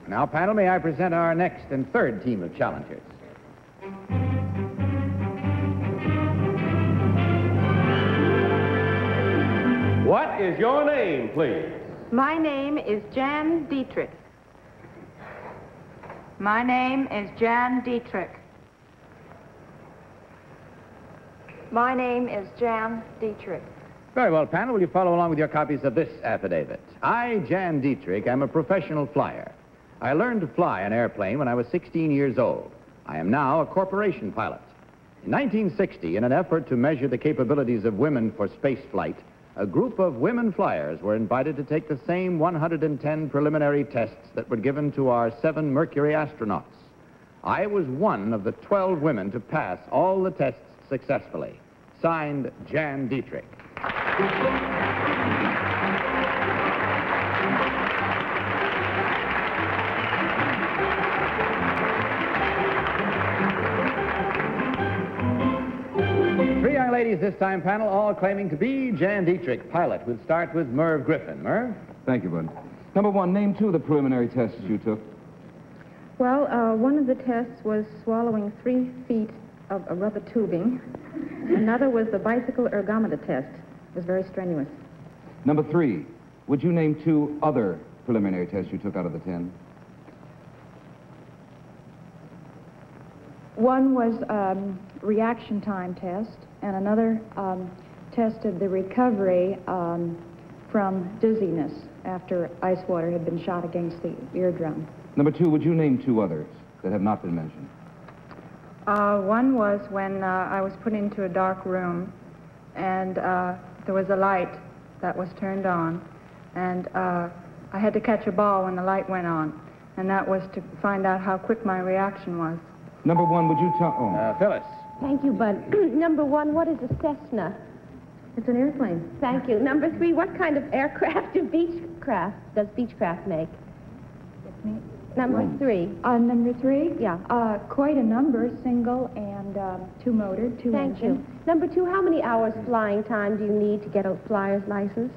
Now, panel, may I present our next and third team of challengers. What is your name, please? My name is Jan Dietrich. My name is Jan Dietrich. My name is Jan Dietrich. Very well, panel. Will you follow along with your copies of this affidavit? I, Jan Dietrich, am a professional flyer. I learned to fly an airplane when I was 16 years old. I am now a corporation pilot. In 1960, in an effort to measure the capabilities of women for space flight, a group of women flyers were invited to take the same 110 preliminary tests that were given to our 7 Mercury astronauts. I was one of the 12 women to pass all the tests successfully. Signed, Jan Dietrich. Three young ladies this time, panel, all claiming to be Jan Dietrich, pilot. We'll start with Merv Griffin. Merv? Thank you, Bud. Number 1, name 2 of the preliminary tests you took. Well, one of the tests was swallowing 3 feet of a rubber tubing. Another was the bicycle ergometer test. It was very strenuous. Number 3, would you name 2 other preliminary tests you took out of the 10? One was reaction time test, and another tested the recovery from dizziness after ice water had been shot against the eardrum. Number 2, would you name 2 others that have not been mentioned? One was when I was put into a dark room, and there was a light that was turned on, and I had to catch a ball when the light went on, and that was to find out how quick my reaction was. Number 1, would you tell... Phyllis. Thank you, Bud. Number 1, what is a Cessna? It's an airplane. Thank you. Number 3, what kind of aircraft does Beechcraft make? Number 3. Number 3? Yeah. Quite a number, single and 2-motor, 2-engine. Thank you. Number 2, how many hours flying time do you need to get a flyer's license?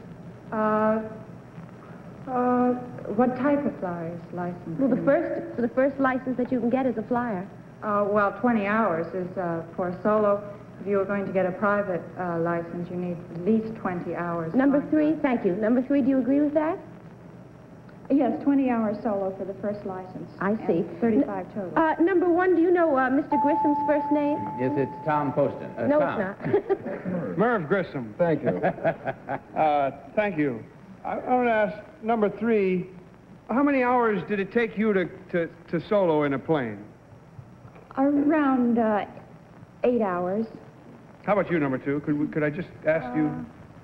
What type of flyer's license? Well, the first license that you can get is a flyer. Well, 20 hours is for a solo. If you were going to get a private license, you need at least 20 hours. Number 3, thank you. Number 3, do you agree with that? Yes, 20 hours solo for the first license. I see. And 35 total. Number 1, do you know Mr. Grissom's first name? Yes, it's Tom Poston. No, Tom. it's not. Merv Grissom. Thank you. Thank you. I want to ask, number 3, how many hours did it take you to solo in a plane? Around 8 hours. How about you, number 2? Could I just ask you?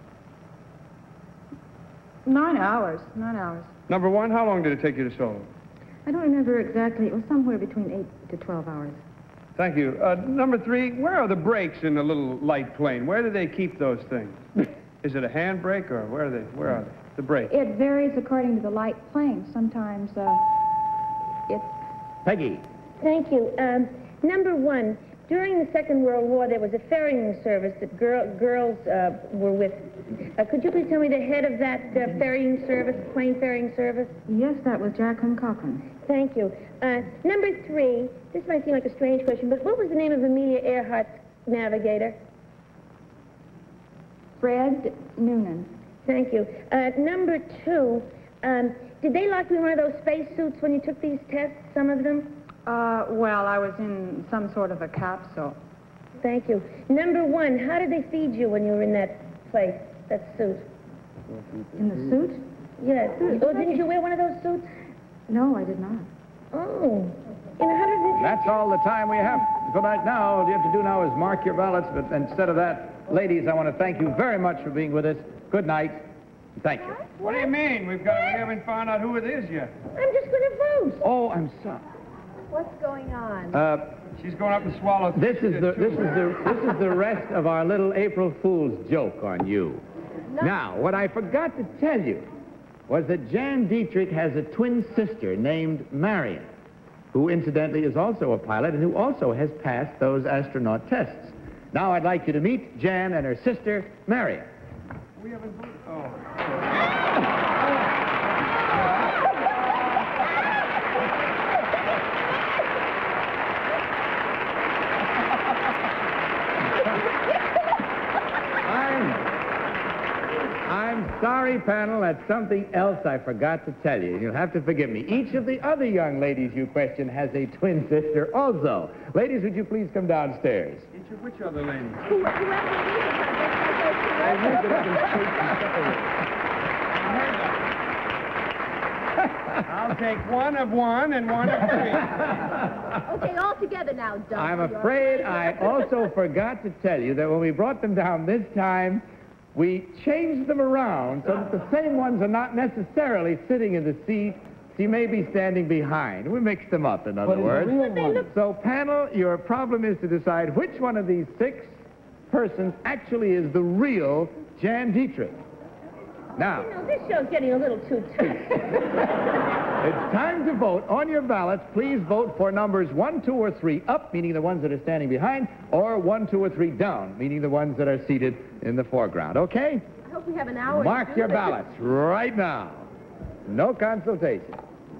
9 hours. 9 hours. Number 1, how long did it take you to solo? I don't remember exactly. It was somewhere between 8 to 12 hours. Thank you. Number 3, where are the brakes in the little light plane? Where do they keep those things? Is it a hand brake, or where are they? The brakes? It varies according to the light plane. Sometimes it's... Peggy. Thank you. Number 1, during the Second World War, there was a ferrying service that girls were with. Could you please tell me the head of that ferrying service, plane ferrying service? Yes, that was Jacqueline Cochran. Thank you. Number 3, this might seem like a strange question, but what was the name of Amelia Earhart's navigator? Fred Noonan. Thank you. Number 2, did they lock you in one of those space suits when you took these tests, some of them? Well, I was in some sort of a capsule. Thank you. Number 1, how did they feed you when you were in that place, that suit? In the suit? Yes. Oh, didn't you wear one of those suits? No, I did not. Oh. In 150... That's all the time we have for right now. All you have to do now is mark your ballots, but instead of that, ladies, I want to thank you very much for being with us. Good night. Thank you. What do you mean? We haven't found out who it is yet. I'm just going to vote. Oh, I'm sorry. What's going on? She's going up and swallow. This is the rest of our little April Fool's joke on you. No. Now, what I forgot to tell you was that Jan Dietrich has a twin sister named Marion, who incidentally is also a pilot and who also has passed those astronaut tests. Now I'd like you to meet Jan and her sister, Marion. We haven't voted. Oh. Sorry, panel, that's something else I forgot to tell you. You'll have to forgive me. Each of the other young ladies you questioned has a twin sister also. Ladies, would you please come downstairs? Each of which other lady? I'll take one of one and one of three. Okay, all together now, Doug. I'm afraid I also forgot to tell you that when we brought them down this time, we changed them around so that the same ones are not necessarily sitting in the seat. She may be standing behind. We mixed them up, in other words. So, panel, your problem is to decide which one of these 6 persons actually is the real Jan Dietrich. Now, You know, this show's getting a little too tight. it's time to vote. On your ballots, please vote for numbers 1, 2, or 3 up, meaning the ones that are standing behind, or 1, 2, or 3 down, meaning the ones that are seated in the foreground. Okay? I hope we have an hour. Mark your ballots right now. No consultation.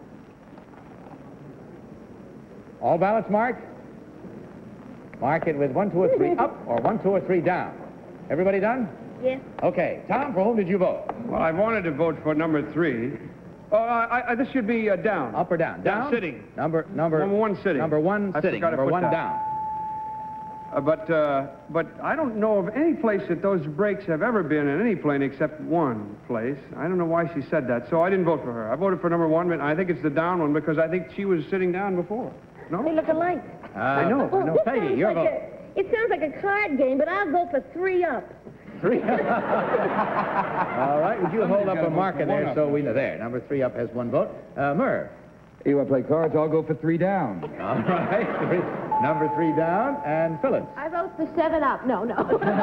All ballots marked? Mark it with 1, 2, or 3 up, or 1, 2, or 3 down. Everybody done? Yes. Okay. Tom, for whom did you vote? Well, I wanted to vote for number 3. Oh, this should be down. Up or down? Down? Sitting. Number 1 sitting. Number 1 I sitting. forgot to Number put 1 that. down. But I don't know of any place that those brakes have ever been in any plane except one place. I don't know why she said that, so I didn't vote for her. I voted for number 1, but I think it's the down one because I think she was sitting down before. No? They look alike. I know. This Peggy, sounds your like vote. it sounds like a card game, but I'll go for 3 up. 3. All right. Would you hold up a marker there so we know? There. Number 3 up has 1 vote. Merv. You want to play cards? I'll go for 3 down. All right. Number 3 down. And Phyllis. I vote for 7 up. No. No,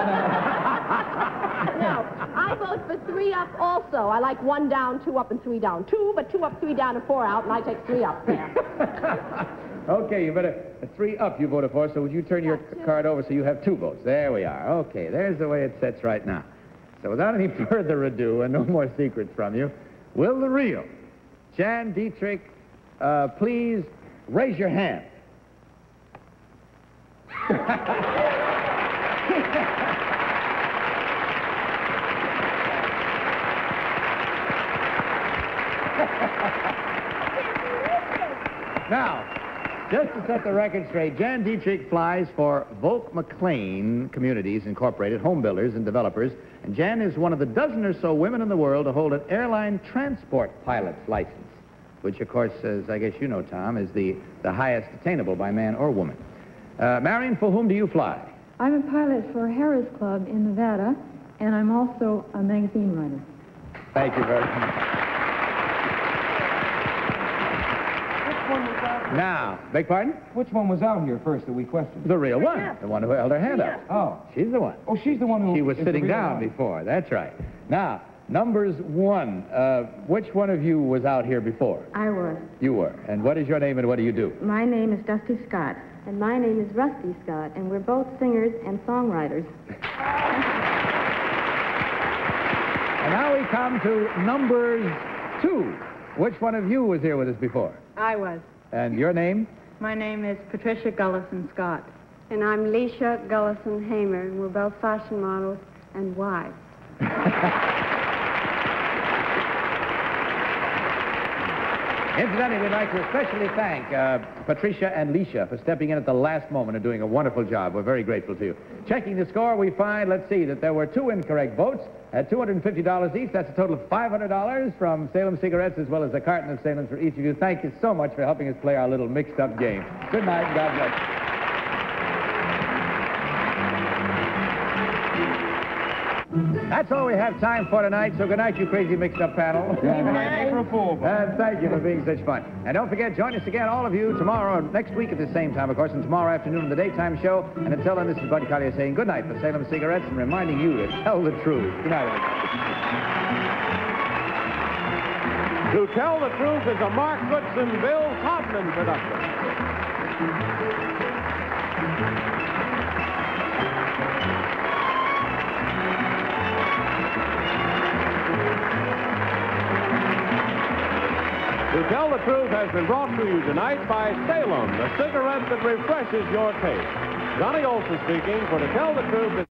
I vote for 3 up also. I like 1 down, 2 up, and 3 down. 2, but 2 up, 3 down, and 4 out, and I take 3 up there. Okay, you better 3 up you voted for, so would you turn your card over so you have 2 votes? There we are. Okay, there's the way it sets right now. So without any further ado and no more secrets from you, will the real Jan Dietrich please raise your hand? Now, just to set the record straight, Jan Dietrich flies for Volk McLean Communities Incorporated, home builders and developers, and Jan is one of the dozen or so women in the world to hold an airline transport pilot's license, which, of course, as I guess you know, Tom, is the highest attainable by man or woman. Marion, for whom do you fly? I'm a pilot for Harris Club in Nevada, and I'm also a magazine writer. Thank you very much. Now, beg pardon? Which one was out here first that we questioned? The real one. The one who held her hand up. Oh. She's the one. Oh, she's the one who... She was is the sitting real down one. before. That's right. Now, numbers 1. Which one of you was out here before? I was. You were. And what is your name and what do you do? My name is Dusty Scott. And my name is Rusty Scott, and we're both singers and songwriters. And now we come to numbers 2. Which one of you was here with us before? I was. And your name? My name is Patricia Gullison Scott. And I'm Leisha Gullison Hamer, and we're both fashion models and wives. Incidentally, we'd like to especially thank Patricia and Leisha for stepping in at the last moment and doing a wonderful job. We're very grateful to you. Checking the score, we find, let's see, that there were 2 incorrect votes at $250 each. That's a total of $500 from Salem Cigarettes, as well as a carton of Salem for each of you. Thank you so much for helping us play our little mixed-up game. Good night, and God bless you. That's all we have time for tonight, so good night, you crazy mixed-up panel. And thank you for being such fun. And don't forget, join us again, all of you, tomorrow, next week at the same time, of course, and tomorrow afternoon on the daytime show. And until then, this is Bud Collyer saying good night for Salem Cigarettes and reminding you to tell the truth. Good night, everybody. To Tell the Truth is a Mark Goodson, Bill Todman production. To Tell the Truth has been brought to you tonight by Salem, the cigarette that refreshes your taste. Johnny Olson speaking for To Tell the Truth.